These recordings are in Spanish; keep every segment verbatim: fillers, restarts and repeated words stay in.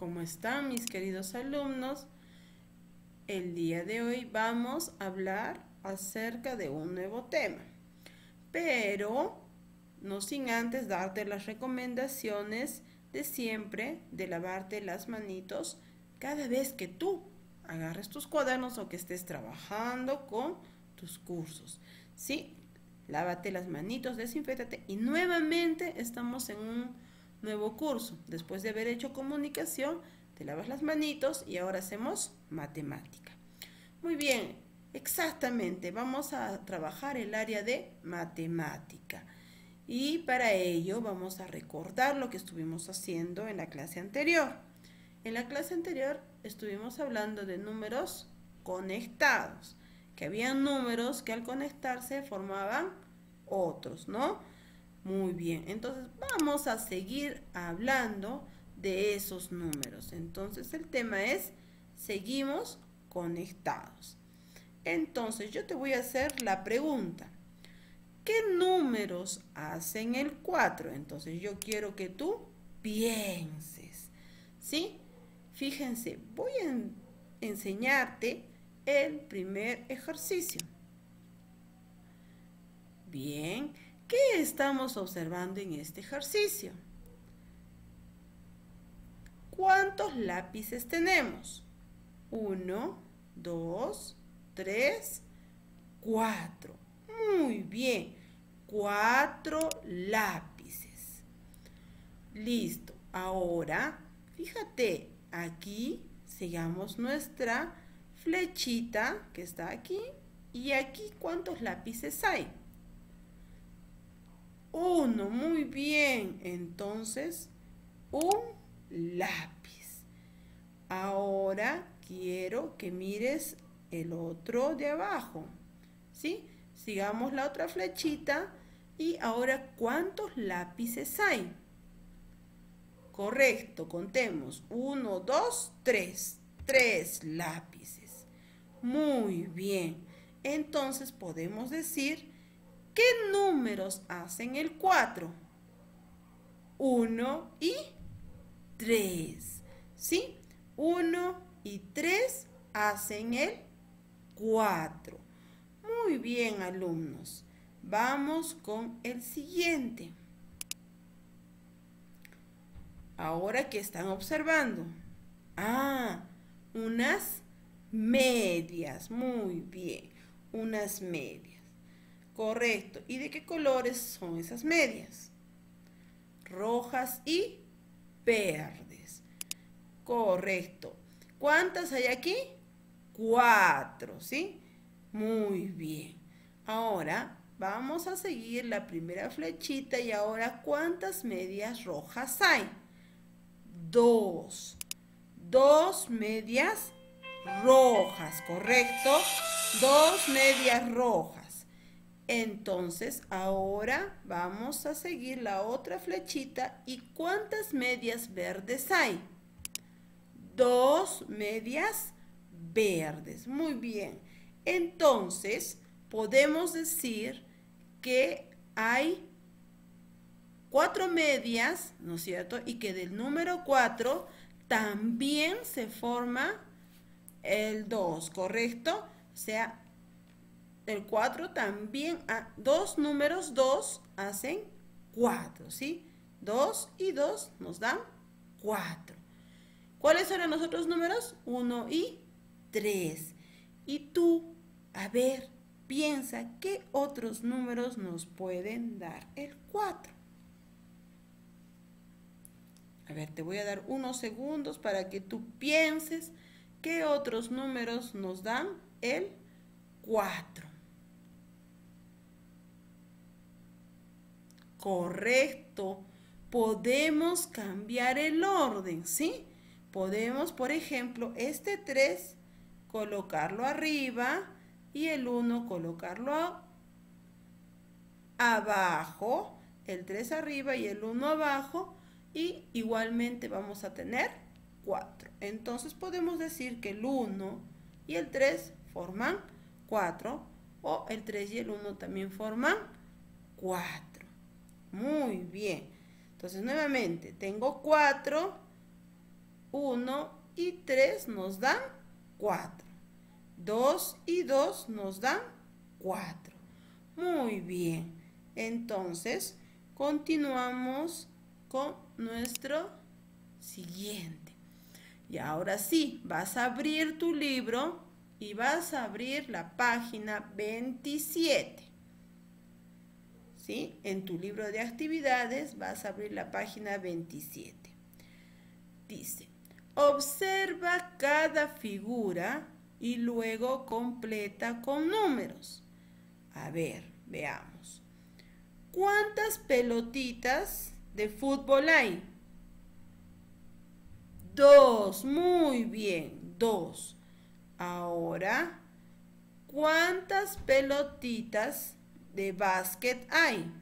¿Cómo están mis queridos alumnos? El día de hoy vamos a hablar acerca de un nuevo tema, pero no sin antes darte las recomendaciones de siempre de lavarte las manitos cada vez que tú agarres tus cuadernos o que estés trabajando con tus cursos. ¿Sí? Lávate las manitos, desinféctate y nuevamente estamos en un nuevo curso. Después de haber hecho comunicación, te lavas las manitos y ahora hacemos matemática. Muy bien, exactamente, vamos a trabajar el área de matemática. Y para ello vamos a recordar lo que estuvimos haciendo en la clase anterior. En la clase anterior estuvimos hablando de números conectados, que habían números que al conectarse formaban otros, ¿no? Muy bien, entonces vamos a seguir hablando de esos números. Entonces el tema es, seguimos conectados. Entonces yo te voy a hacer la pregunta, ¿qué números hacen el cuatro? Entonces yo quiero que tú pienses, ¿sí? Fíjense, voy a enseñarte el primer ejercicio. Bien, ¿qué estamos observando en este ejercicio? ¿Cuántos lápices tenemos? Uno, dos, tres, cuatro. Muy bien, cuatro lápices. Listo, ahora, fíjate, aquí sigamos nuestra flechita que está aquí. Y aquí, ¿cuántos lápices hay? Uno, muy bien. Entonces, un lápiz. Ahora quiero que mires el otro de abajo, ¿sí? Sigamos la otra flechita y ahora, ¿cuántos lápices hay? Correcto, contemos. Uno, dos, tres. Tres lápices. Muy bien. Entonces podemos decir, ¿qué números hacen el cuatro? uno y tres. ¿Sí? uno y tres hacen el cuatro. Muy bien, alumnos. Vamos con el siguiente. Ahora, ¿qué están observando? Ah, unas medias. Muy bien, unas medias. Correcto. ¿Y de qué colores son esas medias? Rojas y verdes. Correcto. ¿Cuántas hay aquí? Cuatro, ¿sí? Muy bien. Ahora vamos a seguir la primera flechita y ahora, ¿cuántas medias rojas hay? Dos. Dos medias rojas, ¿correcto? Dos medias rojas. Entonces, ahora vamos a seguir la otra flechita. ¿Y cuántas medias verdes hay? Dos medias verdes. Muy bien. Entonces, podemos decir que hay cuatro medias, ¿no es cierto? Y que del número cuatro también se forma el dos, ¿correcto? O sea, el cuatro también, dos números dos hacen cuatro, ¿sí? dos y dos nos dan cuatro. ¿Cuáles eran los otros números? uno y tres. Y tú, a ver, piensa, ¿qué otros números nos pueden dar el cuatro? A ver, te voy a dar unos segundos para que tú pienses qué otros números nos dan el cuatro. Correcto. Podemos cambiar el orden, ¿sí? Podemos, por ejemplo, este tres colocarlo arriba y el uno colocarlo abajo, el tres arriba y el uno abajo, y igualmente vamos a tener cuatro. Entonces podemos decir que el uno y el tres forman cuatro, o el tres y el uno también forman cuatro. Muy bien. Entonces nuevamente tengo cuatro uno y tres nos dan cuatro. dos y dos nos dan cuatro. Muy bien. Entonces, continuamos con nuestro siguiente. Y ahora sí, vas a abrir tu libro y vas a abrir la página veintisiete. ¿Sí? En tu libro de actividades vas a abrir la página veintisiete. Dice, observa cada figura y luego completa con números. A ver, veamos. ¿Cuántas pelotitas de fútbol hay? Dos, muy bien, dos. Ahora, ¿cuántas pelotitas de básquet hay?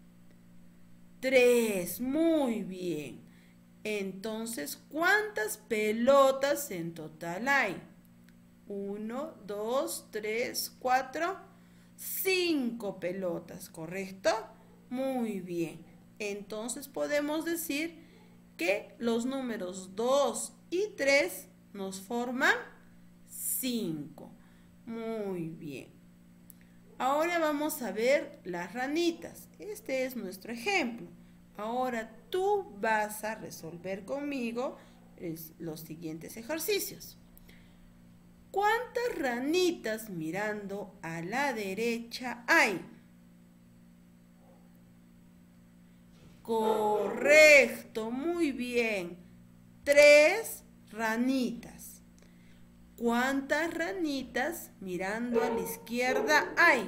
Tres, muy bien. Entonces, ¿cuántas pelotas en total hay? Uno, dos, tres, cuatro, cinco pelotas, ¿correcto? Muy bien. Entonces podemos decir que los números dos y tres nos forman cinco. Muy bien. Ahora vamos a ver las ranitas. Este es nuestro ejemplo. Ahora tú vas a resolver conmigo los siguientes ejercicios. ¿Cuántas ranitas mirando a la derecha hay? Correcto, muy bien. Tres ranitas. ¿Cuántas ranitas mirando a la izquierda hay?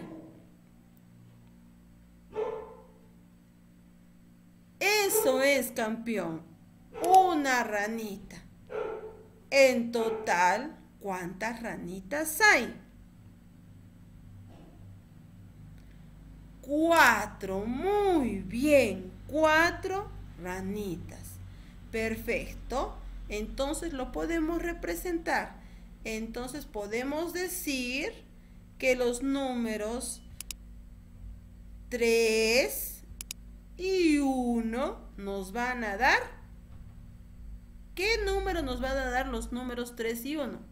Eso es, campeón. Una ranita. En total, ¿cuántas ranitas hay? Cuatro. Muy bien. Cuatro ranitas. Perfecto. Entonces lo podemos representar. Entonces podemos decir que los números tres y uno nos van a dar. ¿Qué número nos van a dar los números tres y uno?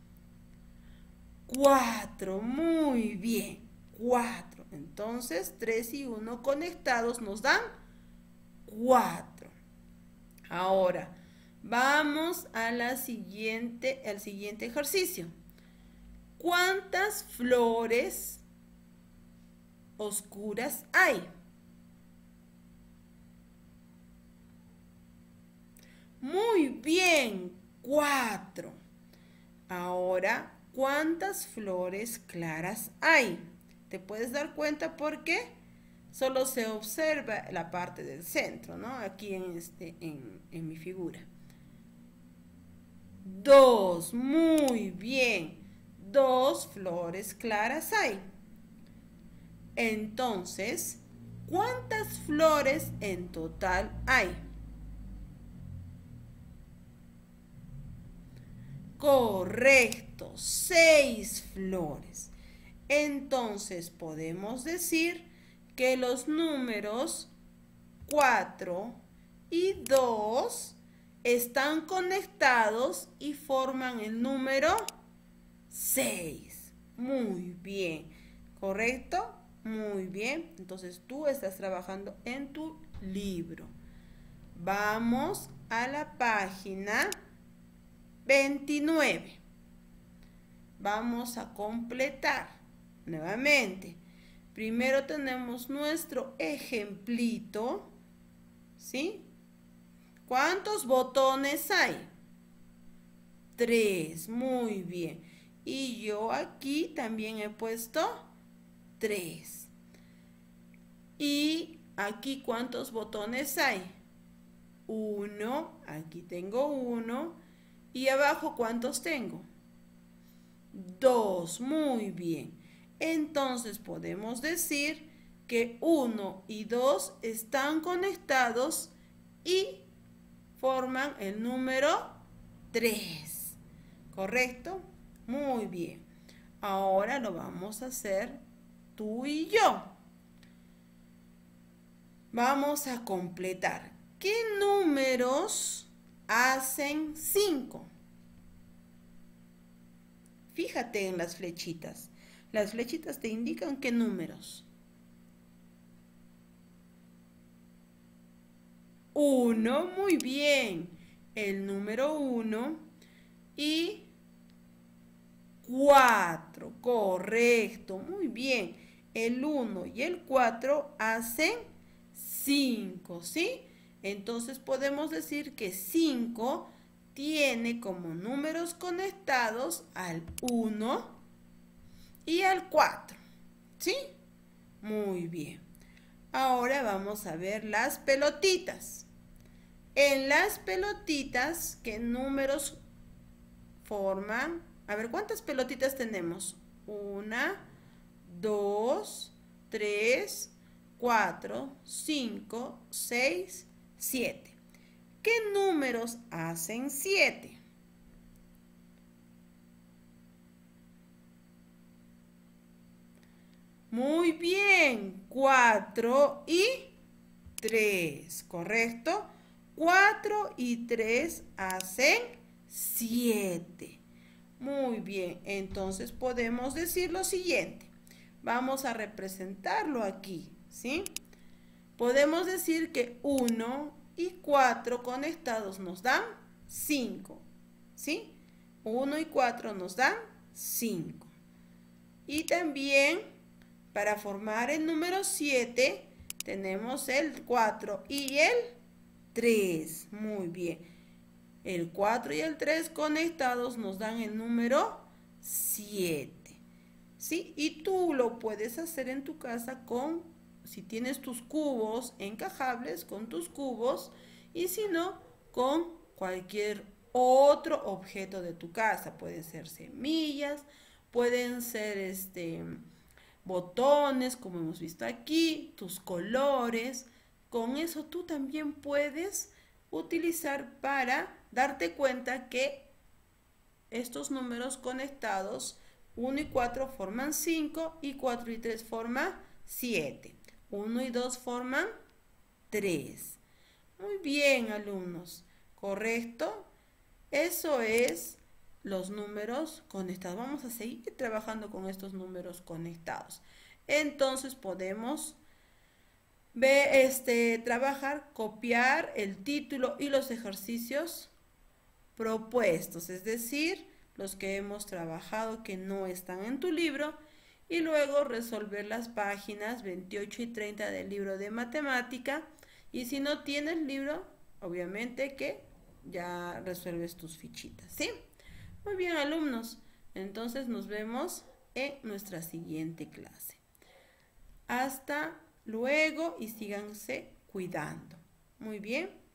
cuatro. Muy bien. cuatro. Entonces tres y uno conectados nos dan cuatro. Ahora, vamos a la siguiente, al siguiente ejercicio. ¿Cuántas flores oscuras hay? Muy bien, cuatro. Ahora, ¿cuántas flores claras hay? ¿Te puedes dar cuenta por qué? Solo se observa la parte del centro, ¿no? Aquí en, este, en, en mi figura. Dos, muy bien. Dos flores claras hay. Entonces, ¿cuántas flores en total hay? Correcto, seis flores. Entonces podemos decir que los números cuatro y dos están conectados y forman el número seis. Muy bien, ¿correcto? Muy bien, entonces tú estás trabajando en tu libro. Vamos a la página veintinueve. Vamos a completar nuevamente. Primero tenemos nuestro ejemplito, ¿sí? ¿Cuántos botones hay? Tres, muy bien. Y yo aquí también he puesto tres. Y aquí, ¿cuántos botones hay? Uno, aquí tengo uno. Y abajo, ¿cuántos tengo? Dos, muy bien. Entonces podemos decir que uno y dos están conectados y forman el número tres. ¿Correcto? Muy bien. Ahora lo vamos a hacer tú y yo. Vamos a completar. ¿Qué números hacen cinco. Fíjate en las flechitas. Las flechitas te indican qué números. Uno, muy bien. El número uno y cuatro, correcto, muy bien. El uno y el cuatro hacen cinco, ¿sí? Entonces podemos decir que cinco tiene como números conectados al uno y al cuatro, ¿sí? Muy bien. Ahora vamos a ver las pelotitas. En las pelotitas, ¿qué números forman? A ver, ¿cuántas pelotitas tenemos? Una, dos, tres, cuatro, cinco, seis, siete. ¿Qué números hacen siete? Muy bien, cuatro y tres, ¿correcto? cuatro y tres hacen siete. Muy bien, entonces podemos decir lo siguiente. Vamos a representarlo aquí, ¿sí? Podemos decir que uno y cuatro conectados nos dan cinco, ¿sí? uno y cuatro nos dan cinco. Y también para formar el número siete tenemos el cuatro y el tres. Muy bien. El cuatro y el tres conectados nos dan el número siete. ¿Sí? Y tú lo puedes hacer en tu casa con, si tienes tus cubos encajables, con tus cubos, y si no, con cualquier otro objeto de tu casa. Pueden ser semillas, pueden ser este, botones, como hemos visto aquí, tus colores. Con eso tú también puedes utilizar para darte cuenta que estos números conectados uno y cuatro forman cinco y cuatro y tres forman siete. uno y dos forman tres. Muy bien, alumnos. ¿Correcto? Eso es los números conectados. Vamos a seguir trabajando con estos números conectados. Entonces podemos Ve, este, trabajar, copiar el título y los ejercicios propuestos, es decir, los que hemos trabajado que no están en tu libro, y luego resolver las páginas veintiocho y treinta del libro de matemática. Y si no tienes libro, obviamente que ya resuelves tus fichitas, ¿sí? Muy bien, alumnos, entonces nos vemos en nuestra siguiente clase. Hasta luego y síganse cuidando. Muy bien.